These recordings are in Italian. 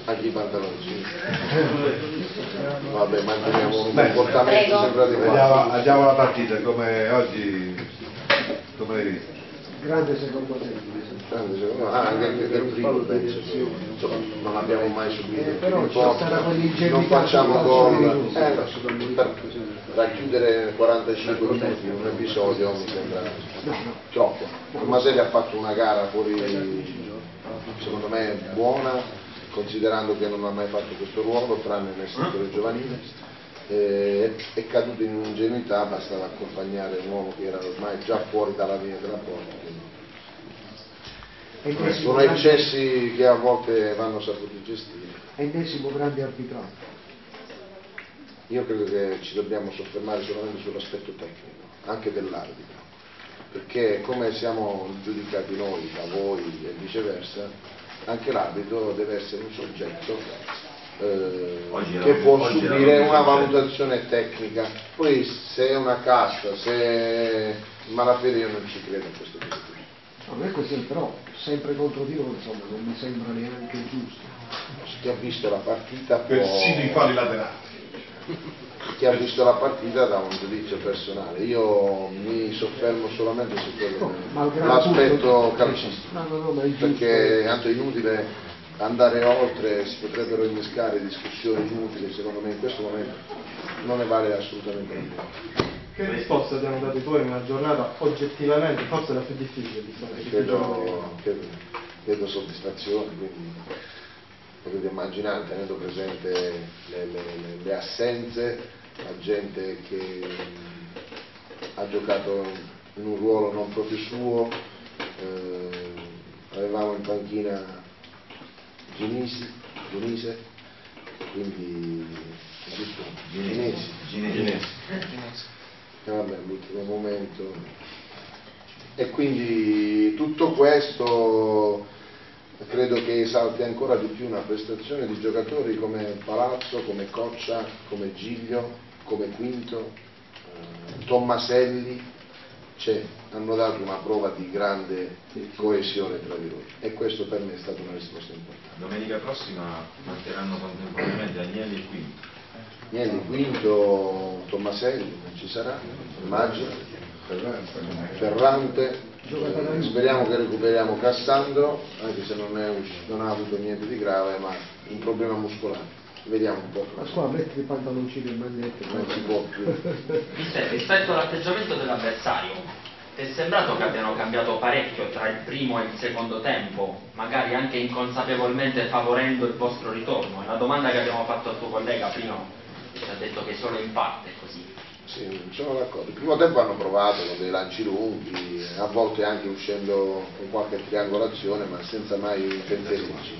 Anche i pantaloncini. Vabbè, manteniamo un comportamento sempre adeguato. Andiamo alla partita, come oggi, come l'hai visto? Grande secondo tempo. Grande secondo me, anche del primo penso. Insomma, non abbiamo mai subito. Però c'è stata quell'ingenuità. Non facciamo gol. Per racchiudere 45 minuti in un episodio mi sembra troppo. Tomaselli ha fatto una gara fuori, secondo me, buona, considerando che non ha mai fatto questo ruolo, tranne nel settore giovanile, è caduto in un'ingenuità, bastava accompagnare un uomo che era ormai già fuori dalla linea della porta. Sono eccessi che a volte vanno saputi gestire. Ennesimo grande arbitrato. Io credo che ci dobbiamo soffermare solamente sull'aspetto tecnico, anche dell'arbitro, perché come siamo giudicati noi da voi e viceversa, anche l'arbitro deve essere un soggetto che può subire una valutazione tecnica. Poi se è una casta, se è malafede, io non ci credo a questo punto. Non è così, però sempre contro di noi, insomma, non mi sembra neanche giusto. Chi ha visto la partita può... Persino i falli laterali. Chi ha visto la partita dà un giudizio personale, io mi soffermo solamente su quello, l'aspetto calcistico, perché tanto è inutile andare oltre, si potrebbero innescare discussioni inutili, secondo me in questo momento non ne vale assolutamente la pena. Che risposta abbiamo dato poi in una giornata oggettivamente forse la più difficile di stare? Vedo soddisfazione, quindi potete immaginare, tenendo presente le assenze, la gente che ha giocato in un ruolo non proprio suo, avevamo in panchina Ginise, quindi Ginesi. Vabbè, l'ultimo momento, e quindi tutto questo credo che esalti ancora di più una prestazione di giocatori come Palazzo, come Coccia, come Giglio, come Quinto, Tommaselli, hanno dato una prova di grande coesione tra di loro, e questo per me è stata una risposta importante. Domenica prossima manterranno contemporaneamente Agnelli e Quinto. Niente, Quinto, Tommaselli non ci sarà, immagino, Ferrante, speriamo che recuperiamo Cassandro, anche se non ha avuto niente di grave, ma un problema muscolare, vediamo un po'. La squadra mette i pantaloncini in magliette. Non si può più. Rispetto all'atteggiamento dell'avversario, ti è sembrato che abbiano cambiato parecchio tra il primo e il secondo tempo, magari anche inconsapevolmente favorendo il vostro ritorno? È la domanda che abbiamo fatto al tuo collega prima. Ci ha detto che solo in parte è così. Sì, sono d'accordo. Il primo tempo hanno provato con dei lanci lunghi, a volte anche uscendo con qualche triangolazione, ma senza mai impenterirci.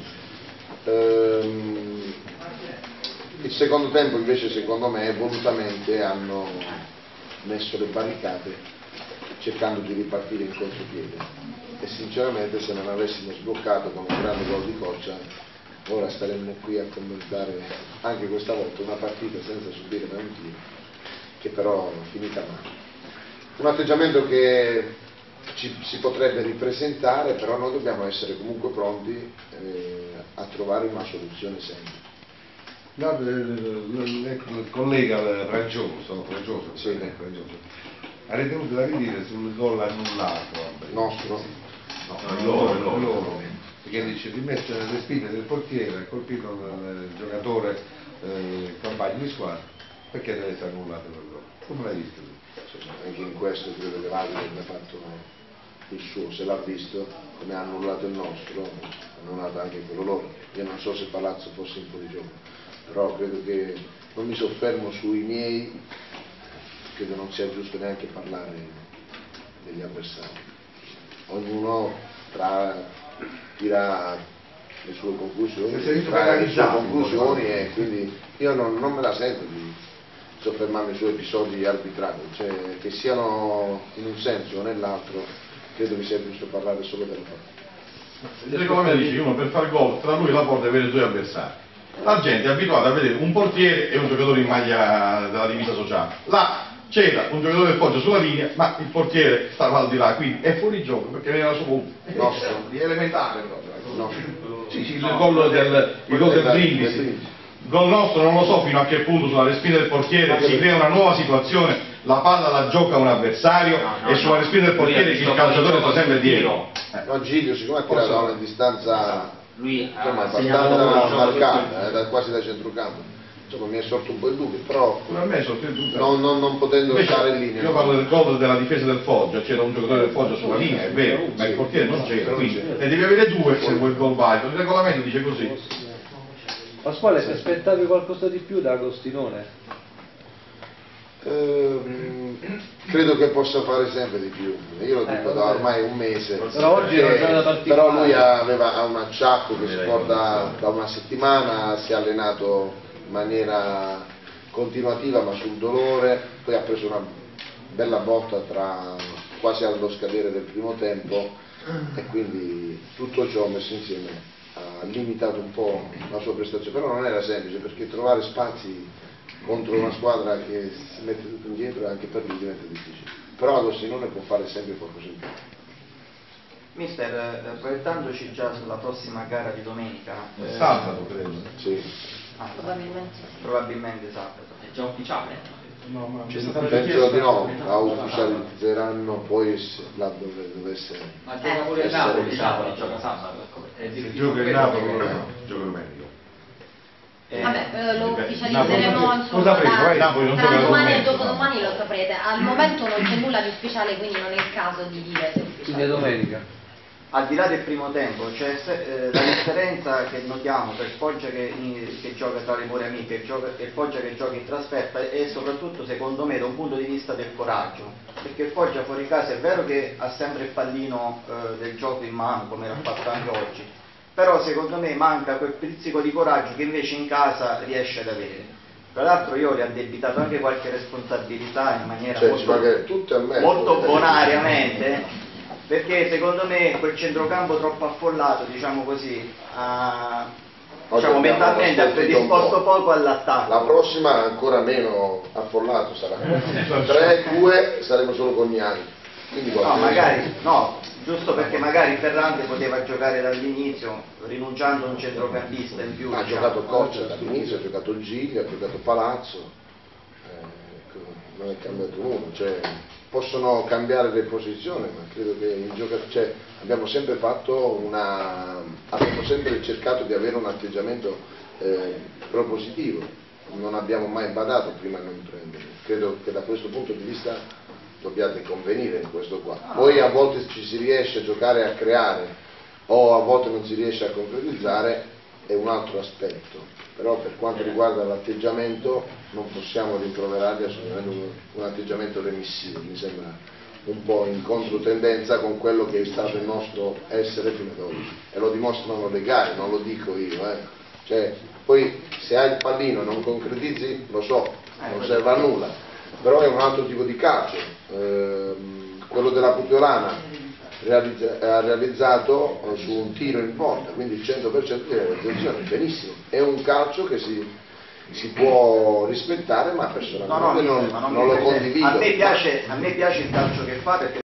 Il secondo tempo invece, secondo me, volutamente hanno messo le barricate cercando di ripartire in contropiede, e sinceramente se non avessimo sbloccato con un grande gol di Coccia, ora staremmo qui a commentare anche questa volta una partita senza subire mai un tiro, che però è finita male. Un atteggiamento che si potrebbe ripresentare, però noi dobbiamo essere comunque pronti a trovare una soluzione sempre. No, il collega Francioso, Sì. ha ritenuto da ridire sul gol annullato. Nostro? No, loro. Perché dice di mettere le spine del portiere, ha colpito il giocatore compagno di squadra, perché deve essere annullato quel gol. Come l'hai visto? Anche in questo credo che Vagli abbia fatto il suo, se l'ha visto, come ha annullato il nostro, ha annullato anche quello loro. Io non so se Palazzo fosse in fuorigioco, però credo che non mi soffermo sui miei, credo non sia giusto neanche parlare degli avversari. Ognuno tira le sue conclusioni, e quindi io non me la sento di soffermarmi su episodi arbitrari, cioè che siano in un senso o nell'altro, credo che sia giusto parlare solo della partita. Secondo me dice che uno per far gol tra lui e la porta deve avere due avversari. La gente è abituata a vedere un portiere e un giocatore in maglia della divisa sociale. Là c'era un giocatore del Foggia sulla linea, ma il portiere stava al di là, quindi è fuori gioco perché era solo uno. È elementare proprio. No. Sì, il gol del Brindisi. Il gol nostro non lo so fino a che punto sulla respinta del portiere si crea una nuova situazione, la palla la gioca un avversario e sulla respinta del portiere il calciatore sta sempre dietro. No, Giglio siccome ha tirato da una distanza lui insomma, ha segnato abbastanza marcata, quasi da centrocampo, insomma mi è sorto un po' il dubbio, però Pure a me è sorto il dubbio. non potendo stare in linea. Io parlo del gol della difesa del Foggia, c'era un giocatore del Foggia sulla linea, è vero, ma il portiere non c'era, quindi ne devi avere due se vuoi il gol valido, il regolamento dice così. Pasquale, ti aspettavi qualcosa di più da Agostinone? Credo che possa fare sempre di più, io lo dico da ormai un mese, Però oggi era una giornata particolare. però lui ha un acciacco che si porta da una settimana, si è allenato in maniera continuativa ma sul dolore, poi ha preso una bella botta quasi allo scadere del primo tempo e quindi tutto ciò messo insieme ha limitato un po' la sua prestazione, però non era semplice perché trovare spazi contro una squadra che si mette tutto indietro anche per lui diventa difficile, però Agostinone può fare sempre qualcosa in più. Mister, proiettandoci già sulla prossima gara di domenica, Sabato credo. Sì. probabilmente sabato, È già ufficiale? No, ma Penso di no, la ufficializzeranno poi là dove dovesse Ma gioca pure il Napoli, gioca sabato. Se gioca il Napoli, gioca domenica. Vabbè, lo ufficializzeremo Cosa prego? Napoli non tra gioca domani e domenica. dopodomani, lo saprete. Al momento non c'è nulla di ufficiale, quindi non è il caso di dire se è Quindi è ufficiale. domenica. al di là del primo tempo, cioè la differenza che notiamo per Foggia che gioca tra le mura amiche e Foggia che gioca in trasferta è soprattutto, secondo me, da un punto di vista del coraggio, perché Foggia fuori casa è vero che ha sempre il pallino del gioco in mano, come l'ha fatto anche oggi, però secondo me manca quel pizzico di coraggio che invece in casa riesce ad avere. Tra l'altro io gli ho addebitato anche qualche responsabilità in maniera molto bonariamente, perché secondo me quel centrocampo troppo affollato, diciamo così, diciamo, mentalmente ha predisposto poco all'attacco. La prossima ancora meno affollato sarà. 3-2 saremo solo con Gnani. No, magari, no, giusto perché magari Ferrante poteva giocare dall'inizio, rinunciando a un centrocampista in più. Ha giocato Coccia dall'inizio, ha giocato Gigli, ha giocato Palazzo, non è cambiato uno, cioè, possono cambiare le posizioni, ma credo che abbiamo sempre cercato di avere un atteggiamento propositivo, non abbiamo mai badato prima a non prendere. Credo che da questo punto di vista dobbiate convenire in questo qua. Poi a volte ci si riesce a giocare a creare o a volte non si riesce a concretizzare, è un altro aspetto, però per quanto riguarda l'atteggiamento non possiamo rimproverarli assolutamente un atteggiamento remissivo, mi sembra un po' in controtendenza con quello che è stato il nostro essere fino ad oggi, e lo dimostrano le gare, non lo dico io, cioè, poi se hai il pallino e non concretizzi, lo so, non serve a nulla, però è un altro tipo di calcio. Quello della Puteolana ha realizzato su un tiro in porta, quindi il 100% di realizzazione, benissimo, è un calcio che si può rispettare, ma personalmente non lo condivido. A me piace il calcio che fa, perché